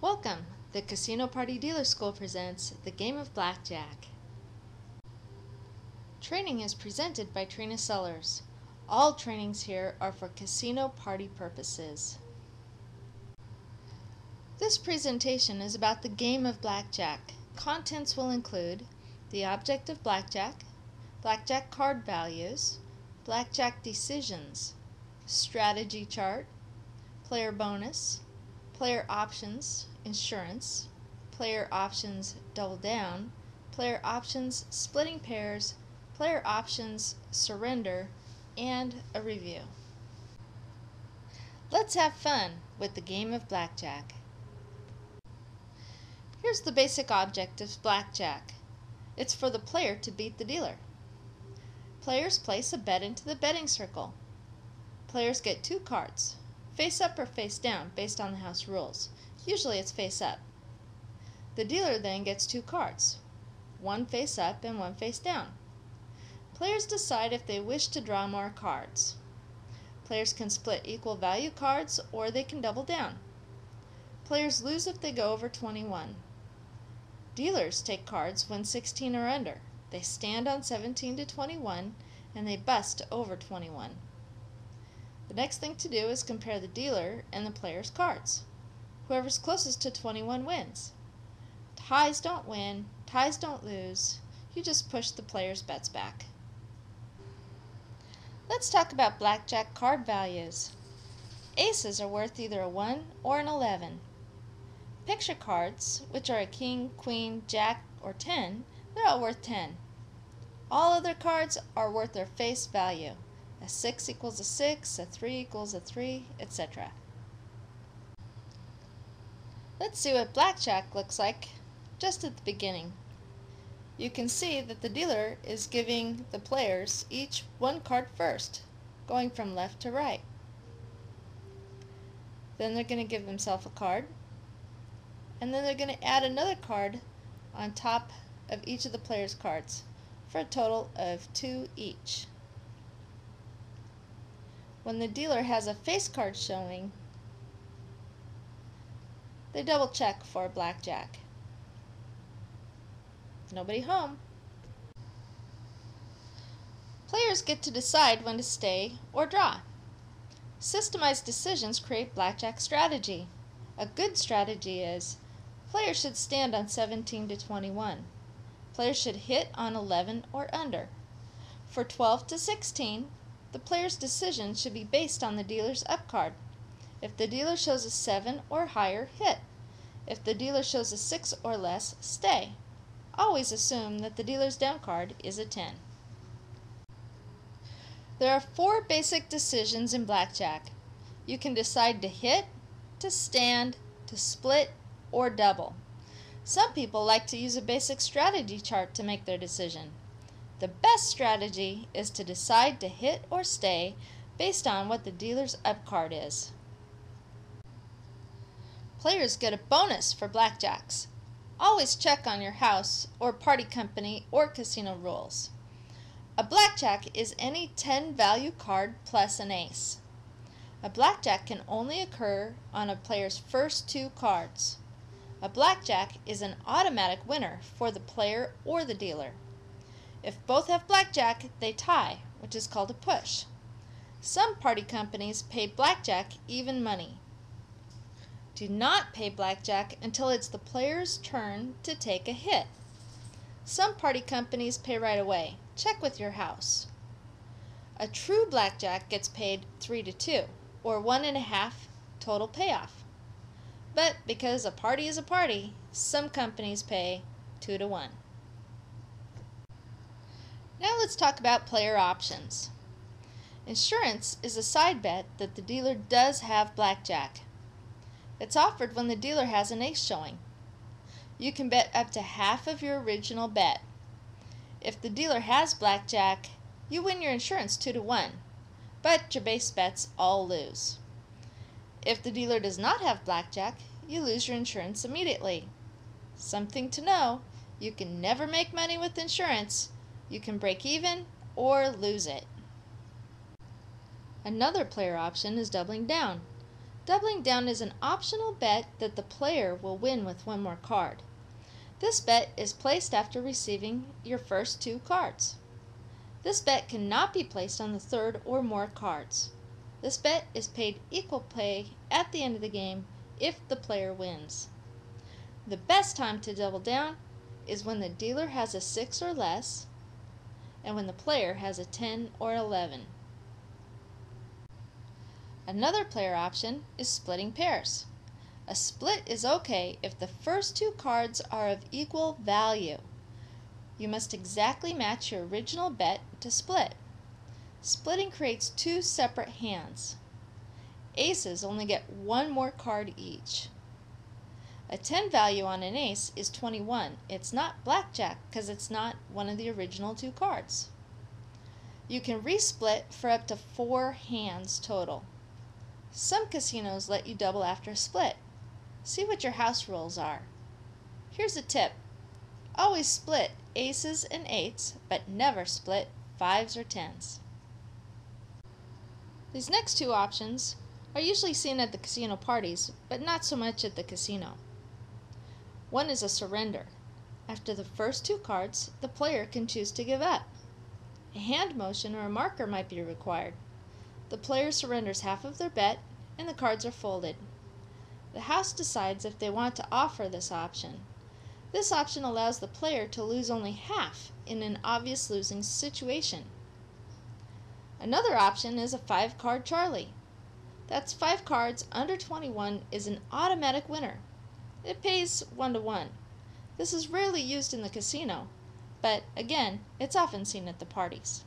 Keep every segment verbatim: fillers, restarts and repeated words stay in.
Welcome! The Casino Party Dealer School presents the game of Blackjack. Training is presented by Trina Sellers. All trainings here are for casino party purposes. This presentation is about the game of Blackjack. Contents will include the object of Blackjack, Blackjack card values, Blackjack decisions, strategy chart, player bonus, player options, insurance, player options double down, player options splitting pairs, player options surrender, and a review. Let's have fun with the game of Blackjack. Here's the basic object of Blackjack. It's for the player to beat the dealer. Players place a bet into the betting circle. Players get two cards, face up or face down based on the house rules. Usually it's face up. The dealer then gets two cards, one face up and one face down. Players decide if they wish to draw more cards. Players can split equal value cards or they can double down. Players lose if they go over twenty-one. Dealers take cards when sixteen or under. They stand on seventeen to twenty-one and they bust to over twenty-one. The next thing to do is compare the dealer and the player's cards. Whoever's closest to twenty-one wins. Ties don't win, ties don't lose. You just push the player's bets back. Let's talk about Blackjack card values. Aces are worth either a one or an eleven. Picture cards, which are a king, queen, jack, or ten, they're all worth ten. All other cards are worth their face value. A six equals a six, a three equals a three, et cetera. Let's see what Blackjack looks like just at the beginning. You can see that the dealer is giving the players each one card first, going from left to right. Then they're going to give themselves a card, and then they're going to add another card on top of each of the players' cards for a total of two each. When the dealer has a face card showing, they double check for Blackjack. Nobody home. Players get to decide when to stay or draw. Systemized decisions create Blackjack strategy. A good strategy is players should stand on seventeen to twenty-one. Players should hit on eleven or under. For twelve to sixteen, the player's decision should be based on the dealer's up card. If the dealer shows a seven or higher, hit. If the dealer shows a six or less, stay. Always assume that the dealer's down card is a ten. There are four basic decisions in Blackjack. You can decide to hit, to stand, to split, or double. Some people like to use a basic strategy chart to make their decision. The best strategy is to decide to hit or stay based on what the dealer's up card is. Players get a bonus for blackjacks. Always check on your house or party company or casino rules. A blackjack is any ten value card plus an ace. A blackjack can only occur on a player's first two cards. A blackjack is an automatic winner for the player or the dealer. If both have blackjack, they tie, which is called a push. Some party companies pay blackjack even money. Do not pay blackjack until it's the player's turn to take a hit. Some party companies pay right away. Check with your house. A true blackjack gets paid three to two, or one and a half total payoff. But because a party is a party, some companies pay two to one. Now let's talk about player options. Insurance is a side bet that the dealer does have blackjack. It's offered when the dealer has an ace showing. You can bet up to half of your original bet. If the dealer has blackjack, you win your insurance two to one, but your base bets all lose. If the dealer does not have blackjack, you lose your insurance immediately. Something to know, you can never make money with insurance. You can break even or lose it. Another player option is doubling down. Doubling down is an optional bet that the player will win with one more card. This bet is placed after receiving your first two cards. This bet cannot be placed on the third or more cards. This bet is paid equal pay at the end of the game if the player wins. The best time to double down is when the dealer has a six or less and when the player has a ten or eleven. Another player option is splitting pairs. A split is okay if the first two cards are of equal value. You must exactly match your original bet to split. Splitting creates two separate hands. Aces only get one more card each. A ten value on an ace is twenty-one. It's not blackjack because it's not one of the original two cards. You can resplit for up to four hands total. Some casinos let you double after a split. See what your house rules are. Here's a tip. Always split aces and eights, but never split fives or tens. These next two options are usually seen at the casino parties, but not so much at the casino. One is a surrender. After the first two cards, the player can choose to give up. A hand motion or a marker might be required. The player surrenders half of their bet and the cards are folded. The house decides if they want to offer this option. This option allows the player to lose only half in an obvious losing situation. Another option is a five card Charlie. That's five cards under twenty-one is an automatic winner. It pays one to one. This is rarely used in the casino, but again, it's often seen at the parties.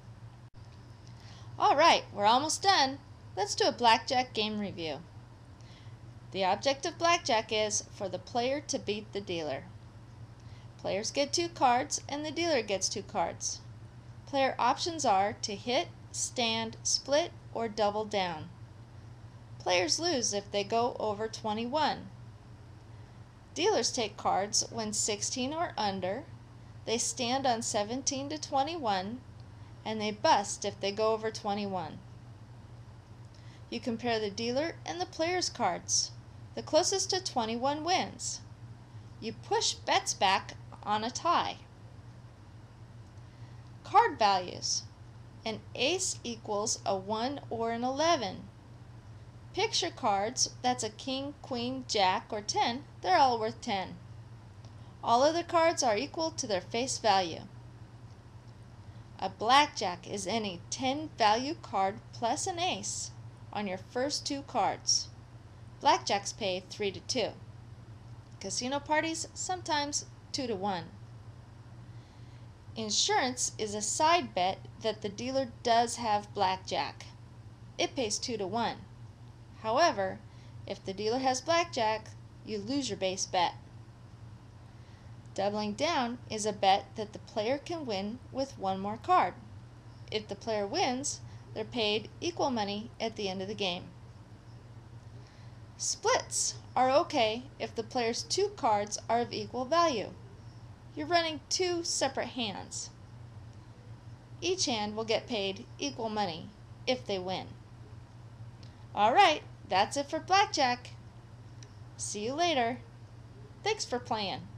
Alright, we're almost done. Let's do a blackjack game review. The object of blackjack is for the player to beat the dealer. Players get two cards and the dealer gets two cards. Player options are to hit, stand, split, or double down. Players lose if they go over twenty-one. Dealers take cards when sixteen or under, they stand on seventeen to twenty-one, and they bust if they go over twenty-one. You compare the dealer and the player's cards. The closest to twenty-one wins. You push bets back on a tie. Card values. An ace equals a one or an eleven. Picture cards, that's a king, queen, jack, or ten, they're all worth ten. All other cards are equal to their face value. A blackjack is any ten value card plus an ace on your first two cards. Blackjacks pay three to two. Casino parties, sometimes two to one. Insurance is a side bet that the dealer does have blackjack. It pays two to one. However, if the dealer has blackjack, you lose your base bet. Doubling down is a bet that the player can win with one more card. If the player wins, they're paid equal money at the end of the game. Splits are okay if the player's two cards are of equal value. You're running two separate hands. Each hand will get paid equal money if they win. Alright, that's it for blackjack. See you later. Thanks for playing.